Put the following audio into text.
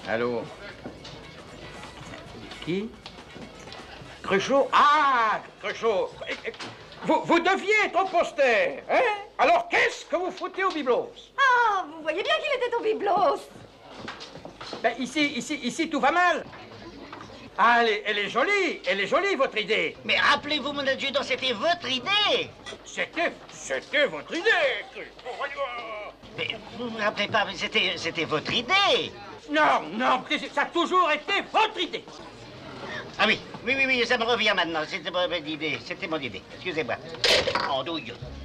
Allô? Qui? Cruchot? Ah, Cruchot. Vous deviez être au poster, hein? Alors qu'est-ce que vous foutez au biblos? Ah, vous voyez bien qu'il était au biblos. Ben, ici, tout va mal. Ah, elle est jolie, votre idée. Mais rappelez-vous, mon adjudant, c'était votre idée. C'était votre idée. Mais vous ne me rappelez pas, mais c'était votre idée. Non, ça a toujours été votre idée. Ah oui, ça me revient maintenant. C'était mon idée. Excusez-moi. Andouille.